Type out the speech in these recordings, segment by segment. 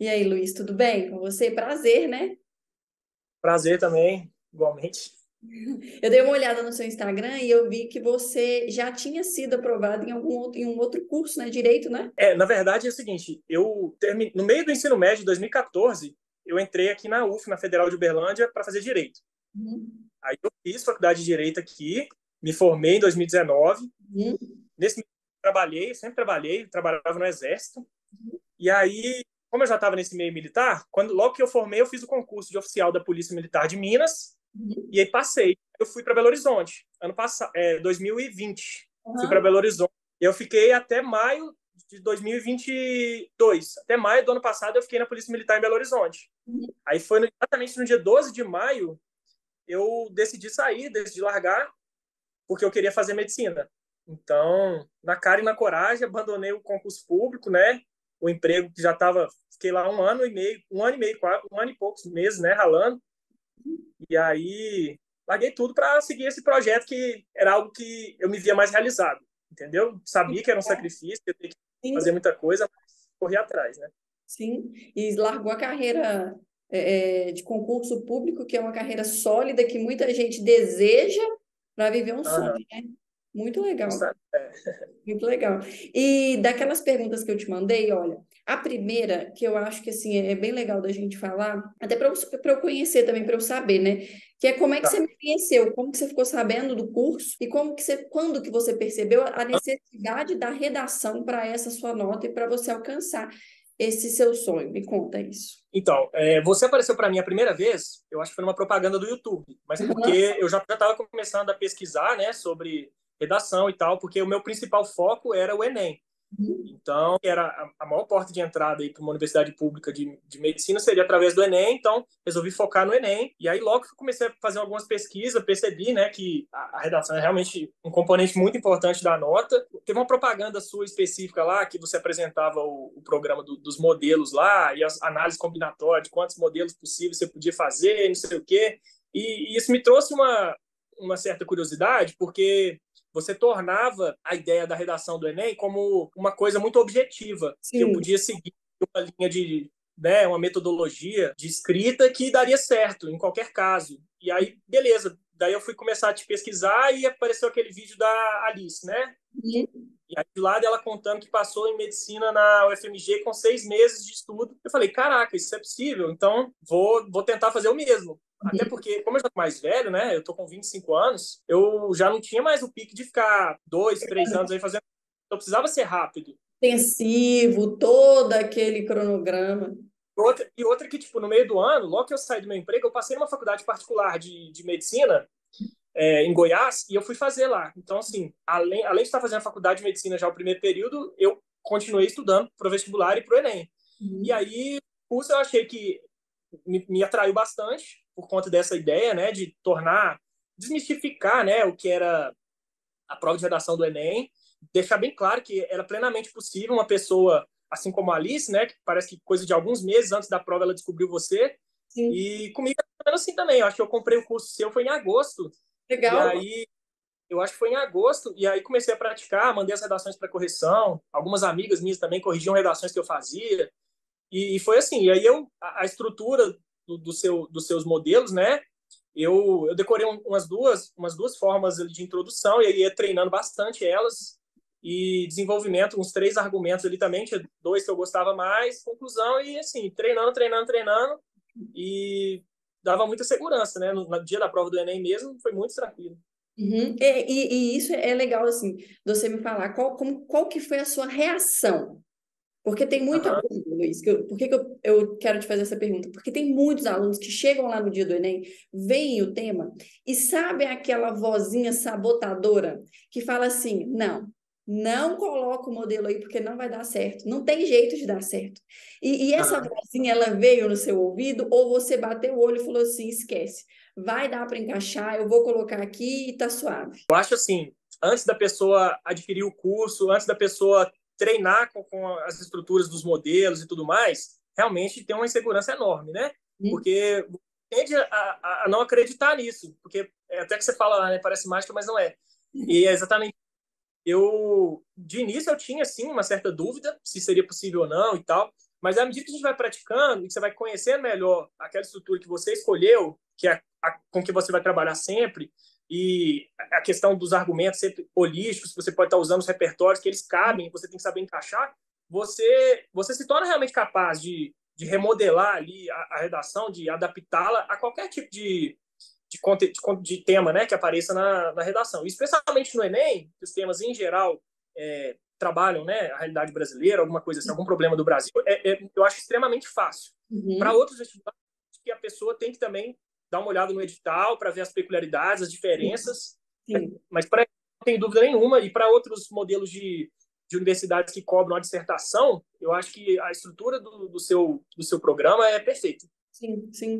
E aí, Luiz, tudo bem com você? Prazer, né? Prazer também, igualmente. Eu dei uma olhada no seu Instagram e eu vi que você já tinha sido aprovado em em um outro curso, né? Direito, né? Na verdade é o seguinte, no meio do ensino médio de 2014, eu entrei aqui na UF, na Federal de Uberlândia, para fazer Direito. Uhum. Aí eu fiz faculdade de Direito aqui, me formei em 2019. Uhum. Nesse meio sempre trabalhei, trabalhava no Exército. E aí, como eu já estava nesse meio militar, logo que eu formei, eu fiz o concurso de oficial da Polícia Militar de Minas, Uhum. e aí passei. Eu fui para Belo Horizonte, ano passado, 2020. Fui para Uhum. Belo Horizonte. Eu fiquei até maio de 2022. Até maio do ano passado eu fiquei na Polícia Militar em Belo Horizonte. Uhum. Aí foi exatamente no dia 12 de maio eu decidi sair, decidi largar, porque eu queria fazer medicina. Então, na cara e na coragem, abandonei o concurso público, né? O emprego que já estava, fiquei lá um ano e meio, quase, um ano e poucos meses, né, ralando. E aí, larguei tudo para seguir esse projeto que era algo que eu me via mais realizado, entendeu? Sabia que era um sacrifício, que eu tinha que fazer Sim, muita coisa, mas corri atrás, né? sim. E largou a carreira de concurso público, que é uma carreira sólida que muita gente deseja para viver um sonho, Aham, né? Muito legal. justamente. Muito legal. E daquelas perguntas que eu te mandei, olha, a primeira, que eu acho que assim é bem legal da gente falar, até para eu conhecer também, para eu saber, né? Que é como é que você Tá. me conheceu, como que você ficou sabendo do curso e quando que você percebeu a necessidade da redação para essa sua nota e para você alcançar esse seu sonho. Me conta isso. Então, você apareceu para mim a primeira vez, eu acho que foi numa propaganda do YouTube, mas porque eu já estava começando a pesquisar, né, sobre redação e tal, porque o meu principal foco era o Enem. Uhum. Então, era a maior porta de entrada para uma universidade pública de medicina seria através do Enem, então resolvi focar no Enem. E aí, logo que eu comecei a fazer algumas pesquisas, percebi, né, que a redação é realmente um componente muito importante da nota. Teve uma propaganda sua específica lá, que você apresentava o programa dos modelos lá, e as análises combinatórias, de quantos modelos possíveis você podia fazer, não sei o quê. E isso me trouxe uma certa curiosidade, porque você tornava a ideia da redação do Enem como uma coisa muito objetiva, que eu Sim. podia seguir uma linha de, né, uma metodologia de escrita que daria certo em qualquer caso. E aí, beleza. Daí eu fui começar a te pesquisar e apareceu aquele vídeo da Alice, né? Uhum. E aí, de lado, ela contando que passou em medicina na UFMG com 6 meses de estudo. Eu falei, caraca, isso é possível, então vou tentar fazer o mesmo. Até Uhum. porque, como eu já tô mais velho, né? Eu tô com 25 anos, eu já não tinha mais o pique de ficar 2, 3 anos aí fazendo. Eu precisava ser rápido. Intensivo, todo aquele cronograma. E outra que, tipo, no meio do ano, logo que eu saí do meu emprego, eu passei numa faculdade particular de medicina em Goiás e eu fui fazer lá. Então, assim, além de estar fazendo a faculdade de medicina já o primeiro período, eu continuei estudando para o vestibular e para o Enem. E Uhum. aí, o curso eu achei que me atraiu bastante por conta dessa ideia, né, de desmistificar, né, o que era a prova de redação do Enem, deixar bem claro que era plenamente possível uma pessoa, assim como a Alice, né, que parece que coisa de alguns meses antes da prova ela descobriu você, Sim. e comigo era assim também. Eu acho que eu comprei o curso seu foi em agosto, e Legal. aí eu acho que foi em agosto, e aí comecei a praticar, mandei as redações para correção, algumas amigas minhas também corrigiam redações que eu fazia, e foi assim. E aí a estrutura dos seus modelos, né? Eu decorei umas duas formas ali de introdução e aí ia treinando bastante elas e desenvolvimento, uns 3 argumentos ali também, tinha 2 que eu gostava mais, conclusão e assim, treinando, treinando, treinando e dava muita segurança, né? No dia da prova do Enem mesmo, foi muito tranquilo. Uhum. E isso é legal, assim, de você me falar qual que foi a sua reação. Porque tem muito Aham. aluno, Luiz, por que que eu quero te fazer essa pergunta? Porque tem muitos alunos que chegam lá no dia do Enem, veem o tema e sabem aquela vozinha sabotadora que fala assim: não, não coloca o modelo aí porque não vai dar certo, não tem jeito de dar certo. E essa Aham. vozinha, ela veio no seu ouvido ou você bateu o olho e falou assim: esquece, vai dar para encaixar, eu vou colocar aqui e tá suave. Eu acho assim, antes da pessoa adquirir o curso, antes da pessoa treinar com as estruturas dos modelos e tudo mais, realmente tem uma insegurança enorme, né? Hum? Porque tende a não acreditar nisso, porque até que você fala, né, parece mágica, mas não é. E é exatamente de início eu tinha assim uma certa dúvida se seria possível ou não e tal, Mas à medida que a gente vai praticando e que você vai conhecendo melhor aquela estrutura que você escolheu, que é com que você vai trabalhar sempre, e a questão dos argumentos sempre holísticos, você pode estar usando os repertórios que eles cabem, você tem que saber encaixar, você se torna realmente capaz de remodelar ali a redação, de adaptá-la a qualquer tipo de tema, né, que apareça na redação. E especialmente no Enem, que os temas em geral trabalham, né, a realidade brasileira, alguma coisa assim, algum problema do Brasil, eu acho extremamente fácil. Para outros vestibulares, que a pessoa tem que também dar uma olhada no edital para ver as peculiaridades, as diferenças. Sim. Mas para não tem dúvida nenhuma, e para outros modelos de universidades que cobram a dissertação, eu acho que a estrutura do seu programa é perfeita. Sim, sim.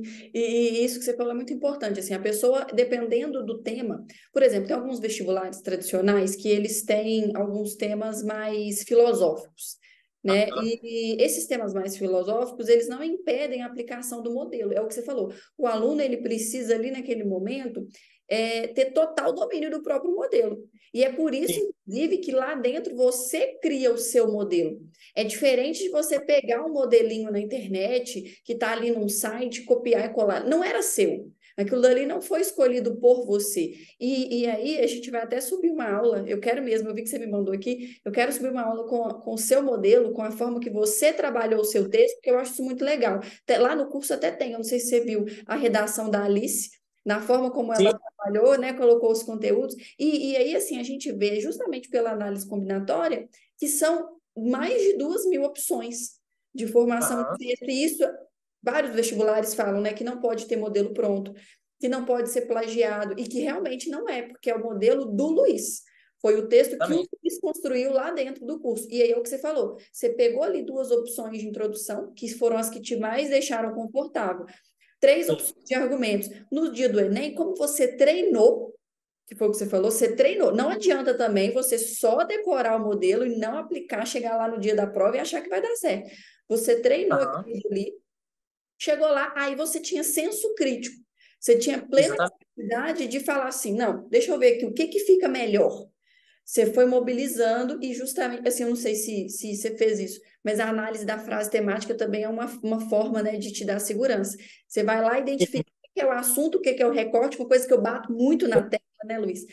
E isso que você falou é muito importante, assim, a pessoa, dependendo do tema, por exemplo, tem alguns vestibulares tradicionais que eles têm alguns temas mais filosóficos, né? E esses temas mais filosóficos, eles não impedem a aplicação do modelo, é o que você falou. O aluno, ele precisa ali naquele momento ter total domínio do próprio modelo. E é por isso, sim, inclusive, que lá dentro você cria o seu modelo. É diferente de você pegar um modelinho na internet que está ali num site, copiar e colar. Não era seu. Aquilo ali não foi escolhido por você. E aí a gente vai até subir uma aula. Eu quero mesmo, eu vi que você me mandou aqui. Eu quero subir uma aula com o seu modelo, com a forma que você trabalhou o seu texto, porque eu acho isso muito legal. Lá no curso até tem, eu não sei se você viu a redação da Alice, na forma como ela, sim, trabalhou, né, colocou os conteúdos. E aí, assim, a gente vê, justamente pela análise combinatória, que são mais de 2.000 opções de formação de texto, e isso vários vestibulares falam, né, que não pode ter modelo pronto, que não pode ser plagiado, e que realmente não é, porque é o modelo do Luiz. Foi o texto que o Luiz construiu lá dentro do curso. E aí é o que você falou, você pegou ali 2 opções de introdução, que foram as que te mais deixaram confortável, 3 opções de argumentos. No dia do Enem, como você treinou, que foi o que você falou, você treinou. Não adianta também você só decorar o modelo e não aplicar, chegar lá no dia da prova e achar que vai dar certo. Você treinou aquilo ali, chegou lá, aí você tinha senso crítico. Você tinha plena capacidade de falar assim, não, deixa eu ver aqui, o que fica melhor? Você foi mobilizando e justamente, assim, eu não sei se você fez isso, mas a análise da frase temática também é uma forma, né, de te dar segurança. Você vai lá e identifica o que é o assunto, o que é o recorte, uma coisa que eu bato muito na tecla, né, Luiz?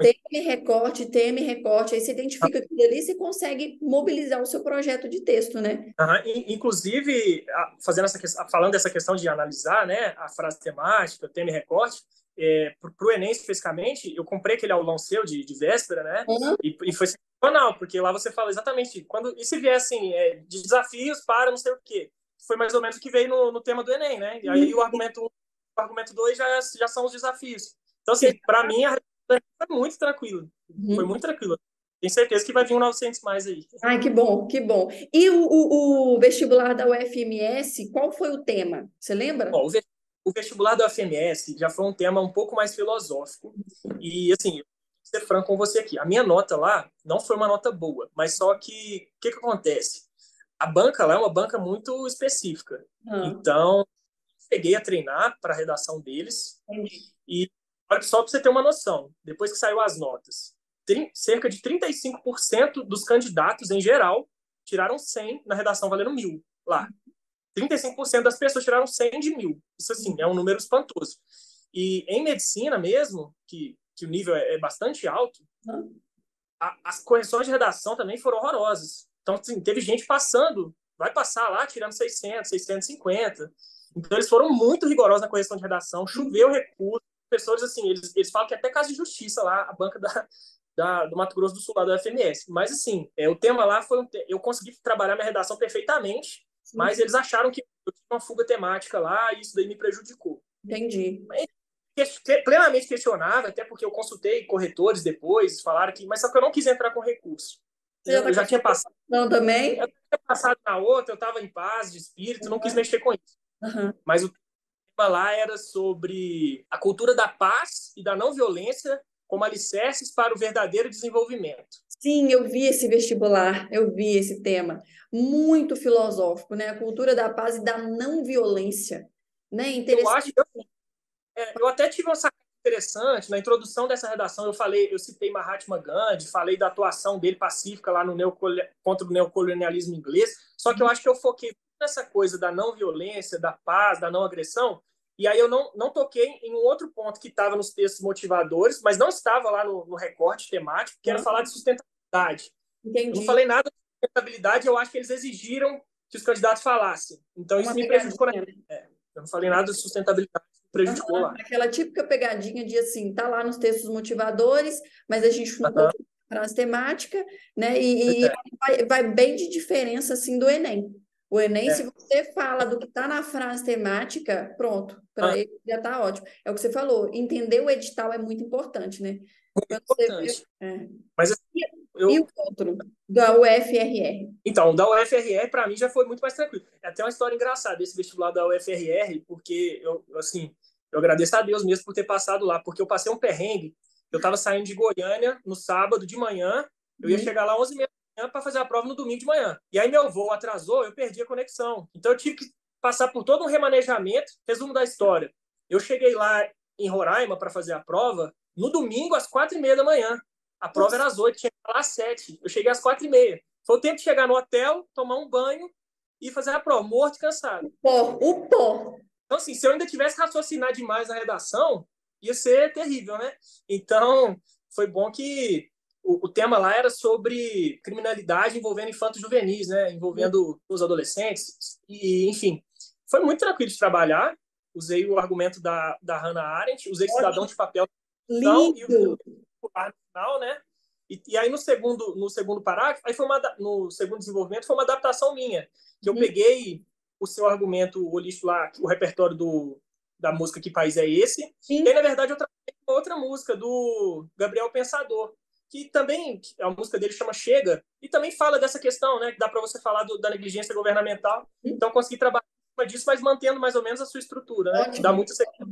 Tema e recorte, aí você identifica aquilo ali e você consegue mobilizar o seu projeto de texto, né? Inclusive, falando dessa questão de analisar, né, a frase temática, tema e recorte, para o Enem especificamente, eu comprei aquele aulão seu de véspera, né? E foi sensacional, porque lá você fala exatamente e se vier assim, de desafios para não sei o quê. Foi mais ou menos o que veio no tema do Enem, né? E aí o argumento 1, o argumento 2 já são os desafios. Então, assim, para mim, a resposta foi muito tranquila. Foi muito tranquila. Tenho certeza que vai vir um 900 mais aí. Ai, que bom, que bom. E o vestibular da UFMS, qual foi o tema? Você lembra? Bom, o vestibular da UFMS já foi um tema um pouco mais filosófico. E, assim, vou ser franco com você aqui. A minha nota lá não foi uma nota boa, mas só que o que acontece? A banca lá é uma banca muito específica. Então, cheguei a treinar para a redação deles. E olha só para você ter uma noção, depois que saiu as notas, cerca de 35% dos candidatos em geral tiraram 100 na redação valendo 1.000 lá. 35% das pessoas tiraram 100 de 1.000. Isso, assim, é um número espantoso. E em medicina mesmo, que o nível é bastante alto, as correções de redação também foram horrorosas. Então, assim, teve gente vai passar lá tirando 600, 650. Então, eles foram muito rigorosos na correção de redação, choveu recurso. Professores, assim, eles falam que até caso de justiça lá, a banca do Mato Grosso do Sul, lá da FMS. Mas, assim, o tema lá foi eu consegui trabalhar minha redação perfeitamente, mas eles acharam que eu tinha uma fuga temática lá e isso daí me prejudicou. Entendi. Plenamente questionável, até porque eu consultei corretores depois, falaram que... Mas só que eu não quis entrar com recurso. Eu já tinha passado... Não, também? Eu tinha passado na outra, eu estava em paz de espírito, não quis mexer com isso. Mas o tema lá era sobre a cultura da paz e da não violência como alicerces para o verdadeiro desenvolvimento. Sim, eu vi esse vestibular, eu vi esse tema. Muito filosófico, né? A cultura da paz e da não violência. Né? Interessante. Eu até tive uma sacada interessante. Na introdução dessa redação, eu citei Mahatma Gandhi, falei da atuação dele pacífica lá contra o neocolonialismo inglês, só que eu acho que eu foquei nessa coisa da não violência, da paz, da não agressão, e aí eu não toquei em um outro ponto que estava nos textos motivadores, mas não estava lá no recorte temático, que era falar de sustentabilidade. Eu não Entendi. falei nada de sustentabilidade, eu acho que eles exigiram que os candidatos falassem. Então, isso me prejudicou. Eu não falei nada de sustentabilidade, me prejudicou lá. Aquela típica pegadinha de assim, tá lá nos textos motivadores, mas a gente não colocou frase temática, né? E vai bem de diferença assim do Enem. O Enem, se você fala do que está na frase temática, pronto, para ele já está ótimo. É o que você falou, entender o edital é muito importante, né? Muito importante. Mas assim, E o outro, da UFRR? Então, da UFRR, para mim, já foi muito mais tranquilo. É até uma história engraçada esse vestibular da UFRR, porque eu agradeço a Deus mesmo por ter passado lá, porque eu passei um perrengue. Eu estava saindo de Goiânia no sábado de manhã, eu ia chegar lá 11h30 da manhã para fazer a prova no domingo de manhã. E aí meu voo atrasou, eu perdi a conexão. Então eu tive que passar por todo um remanejamento. Resumo da história. Eu cheguei lá em Roraima para fazer a prova no domingo às 4h30 da manhã. A prova era às 8h, tinha que falar às 7h. Eu cheguei às 4h30. Foi o tempo de chegar no hotel, tomar um banho e fazer a prova, morto e cansado. O pó. Então, assim, se eu ainda tivesse raciocinado demais na redação, ia ser terrível, né? Então, foi bom que o tema lá era sobre criminalidade envolvendo infantos juvenis, né? Envolvendo os adolescentes. E, enfim, foi muito tranquilo de trabalhar. Usei o argumento da Hannah Arendt, usei cidadão de papel lindo. E o final, né? E aí no segundo parágrafo, aí no segundo desenvolvimento foi uma adaptação minha, que eu peguei o seu argumento holístico lá, o repertório da música Que País é Esse? Sim. E aí, na verdade, eu trabalhei com outra música do Gabriel Pensador, que também, a música dele chama Chega, e também fala dessa questão, né? Que dá para você falar da negligência governamental. Então, eu consegui trabalhar em cima disso, mas mantendo mais ou menos a sua estrutura, né? Que dá muito.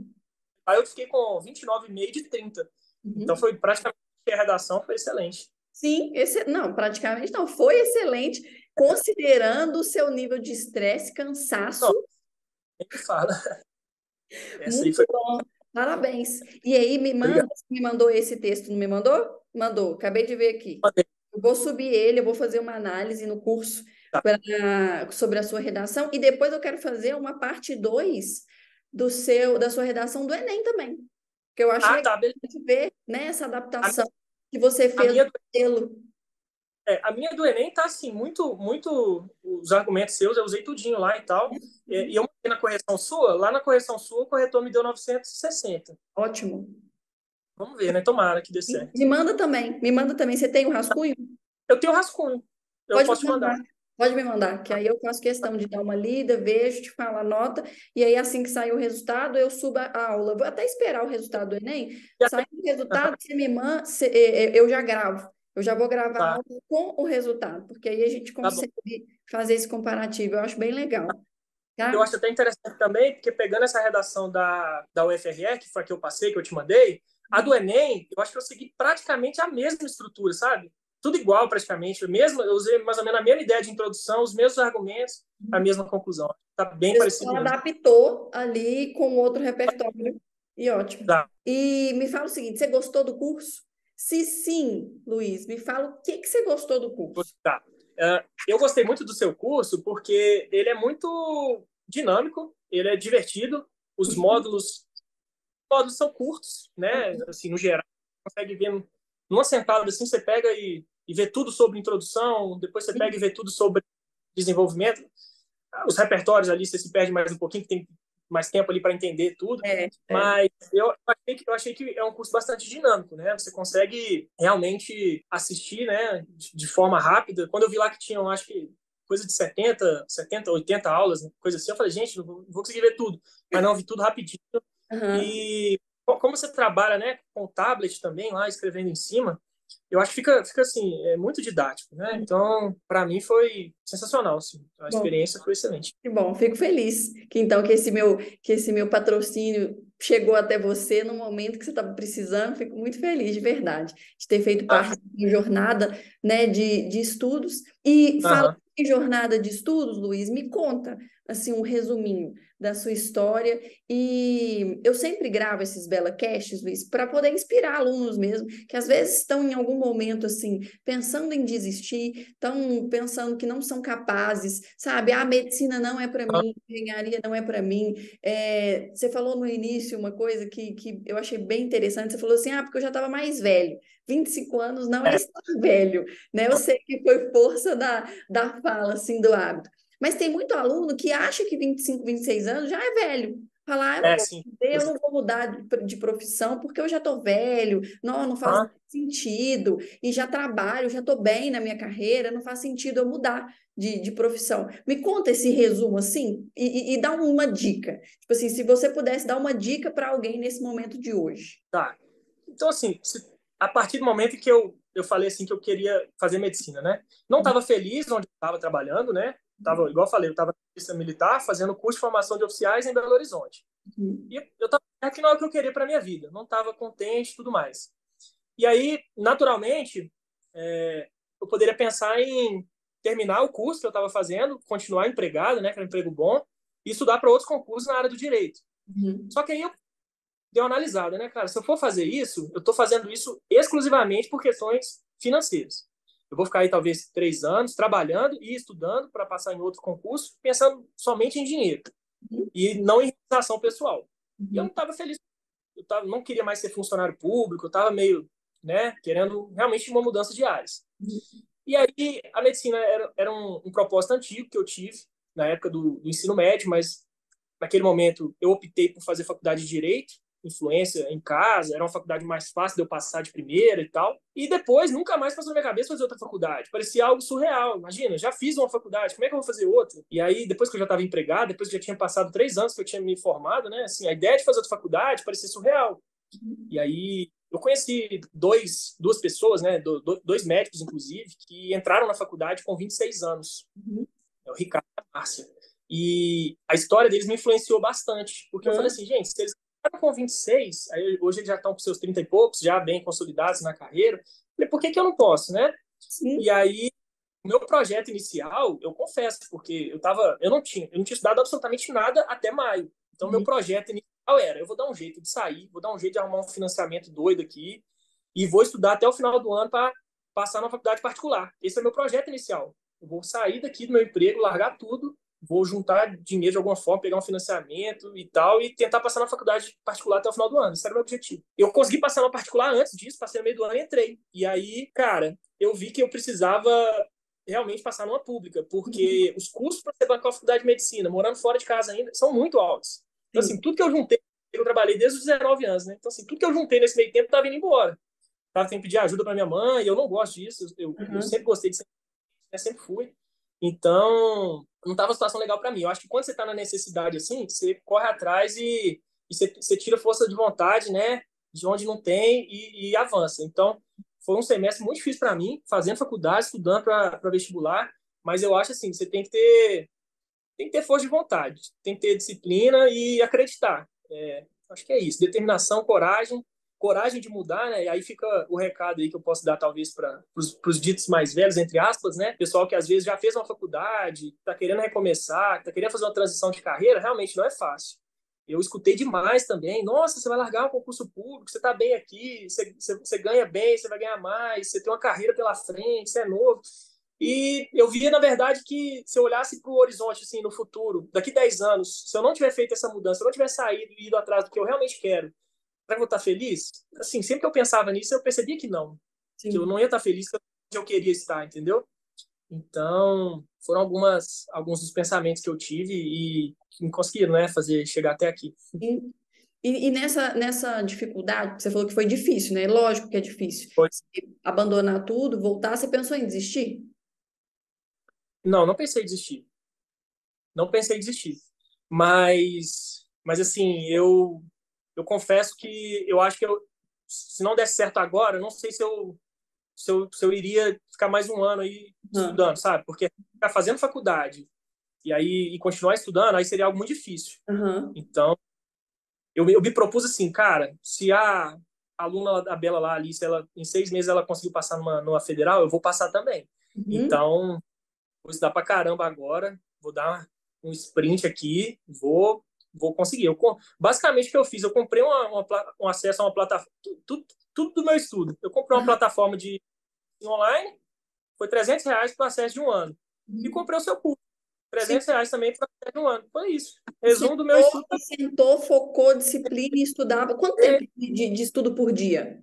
Aí eu fiquei com 29,5 de 30. Então, foi praticamente a redação foi excelente. Sim, não, praticamente não, foi excelente, considerando o seu nível de estresse, cansaço. Nem me fala. Muito foi... bom, parabéns. E aí, me mandou esse texto, não me mandou? Mandou, acabei de ver aqui. Eu vou subir ele, eu vou fazer uma análise no curso sobre a sua redação, e depois eu quero fazer uma parte 2 da sua redação do Enem também. Que eu acho legal ver, né, essa adaptação que você fez no modelo. A minha do Enem tá assim, muito os argumentos seus, eu usei tudinho lá e tal. E eu mandei na correção sua, lá na correção sua, o corretor me deu 960. Ótimo. Vamos ver, né? Tomara que dê certo. Me manda também. Você tem o rascunho? Eu tenho o rascunho. Eu posso te mandar. Pode me mandar, que aí eu faço questão de dar uma lida, vejo, te falo a nota, e aí assim que sair o resultado, eu subo a aula. Vou até esperar o resultado do Enem. Saindo o resultado, você me manda, eu já gravo. Eu já vou gravar a aula com o resultado, porque aí a gente consegue fazer esse comparativo. Eu acho bem legal. Tá? Eu acho até interessante também, porque pegando essa redação da UFRR, que foi a que eu passei, que eu te mandei, a do Enem, eu acho que eu segui praticamente a mesma estrutura, sabe? Tudo igual praticamente, eu usei mais ou menos a mesma ideia de introdução, os mesmos argumentos, a mesma conclusão. Tá bem parecido mesmo. Adaptou ali com outro repertório e ótimo. Tá. E me fala o seguinte, você gostou do curso? Se sim, Luiz, me fala o que você gostou do curso. Tá. Eu gostei muito do seu curso porque ele é muito dinâmico, ele é divertido, os módulos são curtos, né? Assim, no geral, você consegue ver numa sentada assim, você pega e vê tudo sobre introdução, depois você pega e vê tudo sobre desenvolvimento. Os repertórios ali você se perde mais um pouquinho, que tem mais tempo ali para entender tudo. Mas eu achei que é um curso bastante dinâmico, né? Você consegue realmente assistir, né, de forma rápida. Quando eu vi lá que tinham, acho que coisa de 70, 80 aulas, coisa assim, eu falei, gente, não vou conseguir ver tudo. Mas não, vi tudo rapidinho. E como você trabalha, né, com o tablet também lá, escrevendo em cima, eu acho que fica assim, muito didático, né? Então, para mim foi sensacional, assim. A experiência foi excelente. Que bom, fico feliz que esse meu patrocínio chegou até você no momento que você estava precisando. Fico muito feliz, de verdade, de ter feito parte de jornada, né, de estudos. E falando em jornada de estudos, Luiz, me conta, assim, um resuminho da sua história. E eu sempre gravo esses BelaCasts, Luiz, para poder inspirar alunos mesmo, que às vezes estão em algum momento, assim, pensando em desistir, estão pensando que não são capazes, sabe? A medicina não é para mim, engenharia não é para mim. Você falou no início uma coisa que eu achei bem interessante, você falou assim, porque eu já estava mais velho. 25 anos não é estar velho, né? Eu sei que foi força da fala, assim, do hábito. Mas tem muito aluno que acha que 25, 26 anos já é velho. Falar, eu não vou Sim. fazer, eu não vou mudar de profissão porque eu já estou velho, não faz sentido, e já trabalho, já estou bem na minha carreira, não faz sentido eu mudar de profissão. Me conta esse resumo assim e dá uma dica. Tipo assim, se você pudesse dar uma dica para alguém nesse momento de hoje. Tá. Então, assim, a partir do momento que eu falei assim que eu queria fazer medicina, né? Não estava feliz onde estava trabalhando, né? Tava, igual eu falei, eu estava na polícia militar fazendo curso de formação de oficiais em Belo Horizonte. E eu estava que não é o que eu queria para minha vida. Não estava contente e tudo mais. E aí, naturalmente, eu poderia pensar em terminar o curso que eu estava fazendo, continuar empregado, né? Que era um emprego bom, e estudar para outros concursos na área do direito. Só que aí eu dei uma analisada, né, cara? Se eu for fazer isso, eu estou fazendo isso exclusivamente por questões financeiras. Eu vou ficar aí talvez 3 anos trabalhando e estudando para passar em outro concurso, pensando somente em dinheiro e não em realização pessoal. E eu não estava feliz. Não queria mais ser funcionário público, eu estava meio, né, querendo realmente uma mudança de áreas. E aí a medicina era um propósito antigo que eu tive na época do ensino médio, mas naquele momento eu optei por fazer faculdade de Direito, influência em casa, era uma faculdade mais fácil de eu passar de primeira e tal. E depois, nunca mais passou na minha cabeça fazer outra faculdade. Parecia algo surreal. Imagina, já fiz uma faculdade, como é que eu vou fazer outra? E aí, depois que eu já estava empregado, depois que já tinha passado 3 anos que eu tinha me formado, né? Assim, a ideia de fazer outra faculdade parecia surreal. E aí, eu conheci duas pessoas, né? Dois médicos, inclusive, que entraram na faculdade com 26 anos. É o Ricardo e a Márcia. E a história deles me influenciou bastante, porque eu falei assim, gente, se eles estavam com 26, aí hoje eles já estão com seus 30 e poucos, já bem consolidados na carreira, eu falei, por que eu não posso, né? Sim. E aí, o meu projeto inicial, eu confesso, porque eu não tinha estudado absolutamente nada até maio. Então, meu projeto inicial era, eu vou dar um jeito de sair, vou dar um jeito de arrumar um financiamento doido aqui, e vou estudar até o final do ano para passar na faculdade particular. Esse é o meu projeto inicial. Eu vou sair daqui do meu emprego, largar tudo, vou juntar dinheiro de alguma forma, pegar um financiamento e tal, e tentar passar na faculdade particular até o final do ano. Esse era o meu objetivo. Eu consegui passar na particular antes disso, passei no meio do ano e entrei. E aí, cara, eu vi que eu precisava realmente passar numa pública, porque os custos para você bancar a faculdade de medicina, morando fora de casa ainda, são muito altos. Então, assim, tudo que eu juntei, eu trabalhei desde os 19 anos, né? Então, assim, tudo que eu juntei nesse meio tempo estava indo embora. Tava tendo que pedir ajuda para minha mãe, e eu não gosto disso, eu sempre gostei de ser, né? Sempre fui. Então, não estava uma situação legal para mim. Eu acho que quando você está na necessidade assim, você corre atrás e você tira força de vontade, né? De onde não tem e avança. Então, foi um semestre muito difícil para mim, fazendo faculdade, estudando para vestibular, mas eu acho assim, você tem que ter força de vontade, tem que ter disciplina e acreditar. Acho que é isso, determinação, coragem de mudar, né? E aí fica o recado aí que eu posso dar talvez para os ditos mais velhos, entre aspas, né? Pessoal que às vezes já fez uma faculdade, está querendo recomeçar, está querendo fazer uma transição de carreira, realmente não é fácil. Eu escutei demais também. Nossa, você vai largar um concurso público, você está bem aqui, você ganha bem, você vai ganhar mais, você tem uma carreira pela frente, você é novo. E eu via, na verdade, que se eu olhasse para o horizonte, assim, no futuro, daqui 10 anos, se eu não tiver feito essa mudança, se eu não tiver saído e ido atrás do que eu realmente quero, para eu estar feliz? Assim, sempre que eu pensava nisso, eu percebia que não. Que eu Sim. não ia estar feliz que eu queria estar, entendeu? Então, foram alguns dos pensamentos que eu tive e que me conseguiram, né, fazer chegar até aqui. Sim. E nessa dificuldade, você falou que foi difícil, né? Lógico que é difícil. Foi. Você abandonar tudo, voltar, você pensou em desistir? Não, não pensei em desistir. Não pensei em desistir. Mas assim, eu confesso que eu acho que se não desse certo agora, eu não sei se eu iria ficar mais um ano aí Aham. estudando, sabe? Porque ficar fazendo faculdade e continuar estudando, aí seria algo muito difícil. Aham. Então, eu me propus assim, cara, se a aluna da Bela lá, a Alice, ela, em 6 meses ela conseguiu passar numa federal, eu vou passar também. Uhum. Então, vou estudar pra caramba agora, vou dar um sprint aqui, vou conseguir. Basicamente, o que eu fiz? Eu comprei um acesso a uma plataforma, tudo do meu estudo. Eu comprei uma plataforma de online, foi R$ 300 para o acesso de um ano. E comprei o seu curso, R$ 300 também para o acesso de um ano. Foi isso. Resumo do meu estudo. Sentou, focou, disciplina e estudava. Quanto tempo de estudo por dia?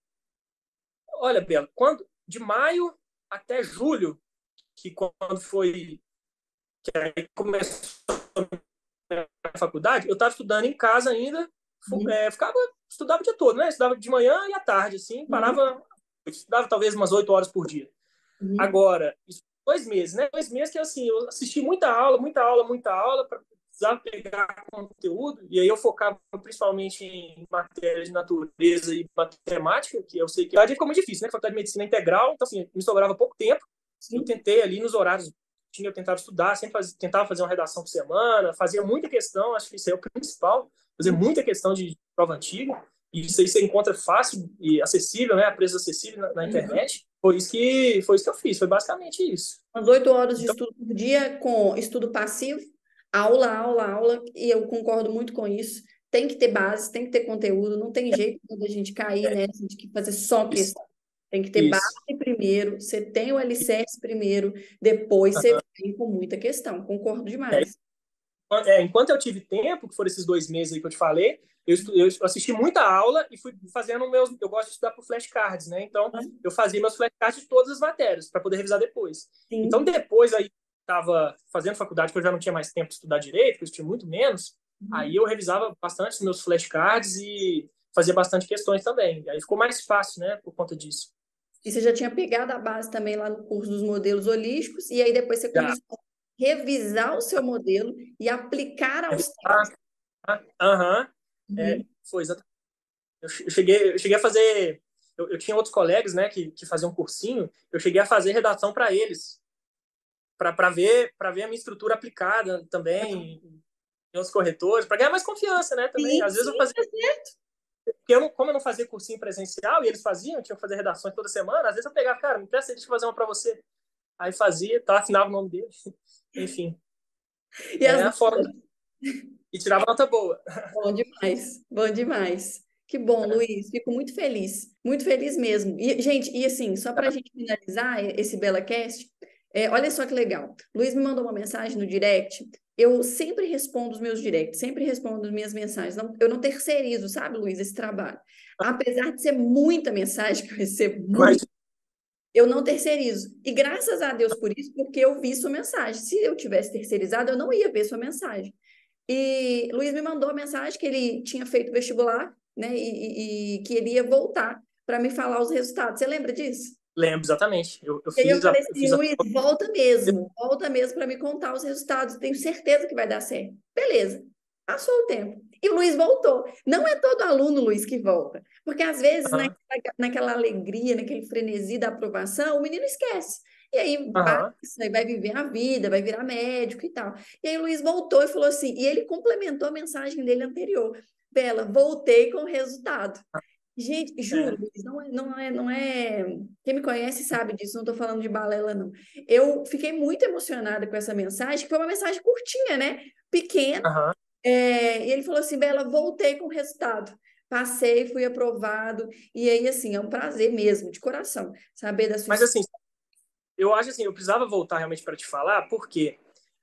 Olha, Bela, de maio até julho, que quando foi que aí começou a faculdade, eu estava estudando em casa ainda, estudava o dia todo, né? Estudava de manhã e à tarde, assim, parava, estudava talvez umas 8 horas por dia. Agora, isso 2 meses, né? 2 meses que assim, eu assisti muita aula, para precisar pegar conteúdo, e aí eu focava principalmente em matérias de natureza e matemática, que eu sei que a ficou muito difícil, né? Faculdade de Medicina Integral, então assim, me sobrava pouco tempo. Eu tentei ali nos horários, eu tentava estudar, tentava fazer uma redação por semana, fazia muita questão, acho que isso é o principal, fazer muita questão de prova antiga, e isso aí você encontra fácil e acessível, né? A preço acessível na internet. Foi isso que eu fiz, foi basicamente isso. Umas 8 horas de estudo por dia, com estudo passivo, aula, e eu concordo muito com isso. Tem que ter base, tem que ter conteúdo, não tem jeito da gente cair nessa de que fazer só questão. Tem que ter base primeiro, você tem o alicerce primeiro, depois você vem com muita questão. Concordo demais. Enquanto eu tive tempo, que foram esses 2 meses aí que eu te falei, eu assisti muita aula e fui fazendo meus. Eu gosto de estudar por flashcards, né? Então, eu fazia meus flashcards de todas as matérias para poder revisar depois. Sim. Então, depois aí, estava fazendo faculdade, que eu já não tinha mais tempo de estudar direito, que eu tinha muito menos. Aí eu revisava bastante os meus flashcards e fazia bastante questões também. Aí ficou mais fácil, né, por conta disso. E você já tinha pegado a base também lá no curso dos modelos holísticos, e aí depois você começou a revisar o seu modelo e aplicar aos tempos. Foi exatamente. Eu cheguei a fazer. Eu tinha outros colegas, né, que faziam um cursinho. Eu cheguei a fazer redação para eles, para ver a minha estrutura aplicada também em outros corretores, para ganhar mais confiança, né, também. Às vezes eu fazia. Porque como eu não fazia cursinho presencial e eles faziam, tinha que fazer redações toda semana, às vezes eu pegava, cara, me presta aí, deixa eu fazer uma para você. Aí fazia, assinava o nome dele. Enfim. E a forma. E tirava nota boa. Bom demais, bom demais. Que bom, Luiz, fico muito feliz mesmo. E, gente, e assim, só para a gente finalizar esse BelaCast, olha só que legal. Luiz me mandou uma mensagem no direct. Eu sempre respondo os meus directs, sempre respondo as minhas mensagens. Não, eu não terceirizo, sabe, Luiz, esse trabalho. Apesar de ser muita mensagem que eu recebo, eu não terceirizo. E graças a Deus por isso, porque eu vi sua mensagem. Se eu tivesse terceirizado, eu não ia ver sua mensagem. E Luiz me mandou a mensagem que ele tinha feito vestibular, né? E que ele ia voltar para me falar os resultados. Você lembra disso? Lembro, exatamente. Eu falei assim, Luiz, volta mesmo para me contar os resultados. Tenho certeza que vai dar certo. Beleza. Passou o tempo. E o Luiz voltou. Não é todo aluno, Luiz, que volta. Porque às vezes, naquela alegria, naquele frenesi da aprovação, o menino esquece. E aí passa, e vai viver a vida, vai virar médico e tal. E aí o Luiz voltou e falou assim, e ele complementou a mensagem dele anterior. Bela, voltei com o resultado. Gente, juro, Luiz, não é. Quem me conhece sabe disso, não estou falando de balela, não. Eu fiquei muito emocionada com essa mensagem, que foi uma mensagem curtinha, né? Pequena. E ele falou assim, Bela, voltei com o resultado. Passei, fui aprovado. E aí, assim, é um prazer mesmo, de coração, saber da sua Mas assim, eu acho assim, eu precisava voltar realmente para te falar, porque,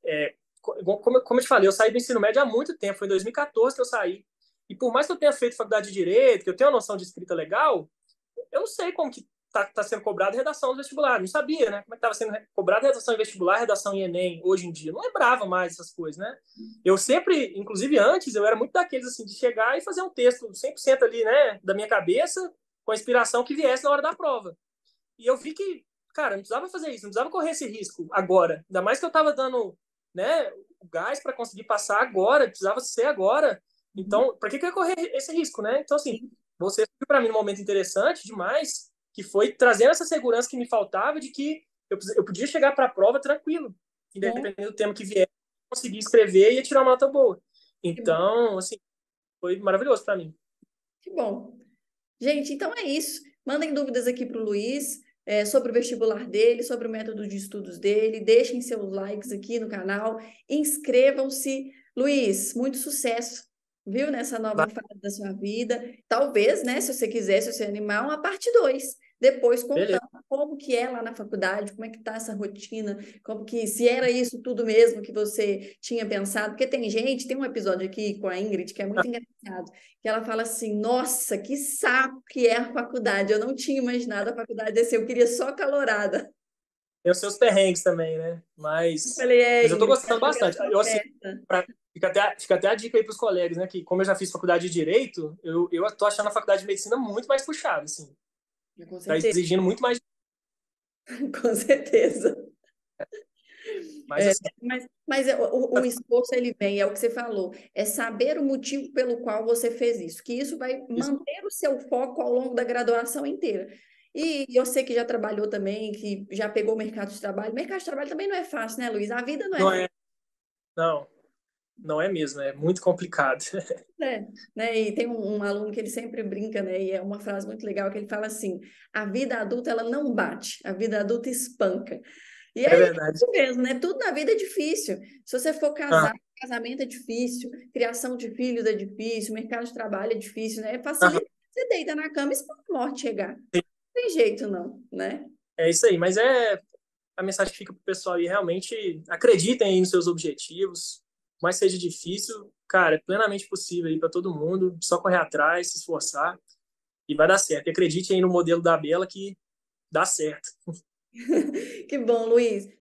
como eu te falei, eu saí do ensino médio há muito tempo, foi em 2014 que eu saí. E por mais que eu tenha feito faculdade de Direito, que eu tenha uma noção de escrita legal, eu não sei como que tá sendo cobrada redação do vestibular. Não sabia, né? Como é que estava sendo cobrada redação em vestibular, redação em Enem, hoje em dia. Eu não lembrava mais essas coisas, né? Eu sempre, inclusive antes, eu era muito daqueles, assim, de chegar e fazer um texto 100% ali, né, da minha cabeça, com a inspiração que viesse na hora da prova. E eu vi que, cara, não precisava fazer isso, não precisava correr esse risco agora. Ainda mais que eu estava dando, né, o gás para conseguir passar agora, precisava ser agora. Então, para que eu ia correr esse risco, né? Então, assim, você foi para mim um momento interessante demais, que foi trazendo essa segurança que me faltava de que eu podia chegar para a prova tranquilo, independente do tema que vier, conseguir escrever e ia tirar uma nota boa. Então, assim, foi maravilhoso para mim. Que bom. Gente, então é isso. Mandem dúvidas aqui para o Luiz. sobre o vestibular dele, sobre o método de estudos dele. Deixem seus likes aqui no canal, inscrevam-se. Luiz, muito sucesso, viu, nessa nova fase da sua vida. Talvez, né, se você quiser, se você animar, uma parte 2. Depois Beleza. contando como que é lá na faculdade, como é que tá essa rotina, como que se era isso tudo mesmo que você tinha pensado, porque tem um episódio aqui com a Ingrid que é muito engraçado, que ela fala assim, nossa, que saco que é a faculdade, eu não tinha imaginado a faculdade desse, eu queria só calorada. Tem os seus perrengues também, né? Eu Mas, falei, mas eu tô Ingrid, gostando eu quero bastante. só Eu, assim, festa. fica até a dica aí pros colegas, né? Que como eu já fiz faculdade de Direito, eu tô achando a faculdade de Medicina muito mais puxada, assim. Com Tá certeza, exigindo muito mais. com certeza. Mas, É, assim, mas o esforço ele vem, é o que você falou, é saber o motivo pelo qual você fez isso, que isso vai isso manter o seu foco ao longo da graduação inteira. E eu sei que já trabalhou também, que já pegou o mercado de trabalho. O mercado de trabalho também não é fácil, né, Luiz? A vida não é não fácil, é. Não, não é mesmo. É muito complicado. né? E tem um aluno que ele sempre brinca, né? E é uma frase muito legal que ele fala assim: a vida adulta ela não bate, a vida adulta espanca. E É aí, é verdade. isso mesmo, né? Tudo na vida é difícil. Se você for Aham, casar, casamento é difícil, criação de filhos é difícil, mercado de trabalho é difícil, né? aham. Facilita, você deita na cama e espera a morte chegar. Não tem jeito, não, né? É isso aí. Mas é a mensagem que fica pro pessoal aí, realmente acreditem aí nos seus objetivos. Por mais seja difícil, cara, é plenamente possível aí para todo mundo. Só correr atrás, se esforçar e vai dar certo. E acredite aí no modelo da Bela que dá certo. Que bom, Luiz.